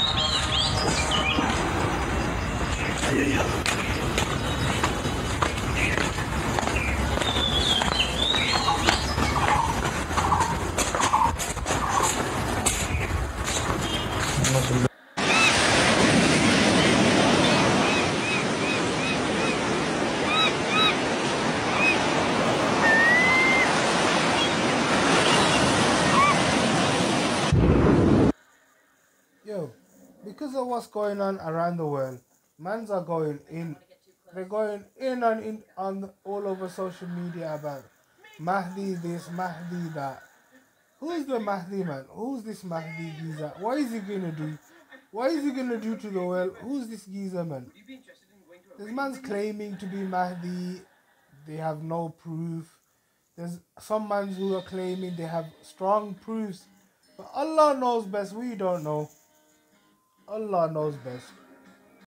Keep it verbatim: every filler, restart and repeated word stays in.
Yo, because of what's going on around the world, mans are going in. They're going in and in on all over social media about Mahdi this, Mahdi that. Who's the Mahdi man? Who's this Mahdi geezer? What is he gonna do? What is he gonna do to the world? Who's this geezer man? This man's claiming to be Mahdi. They have no proof. There's some mans who are claiming they have strong proofs. But Allah knows best. We don't know. Allah knows best.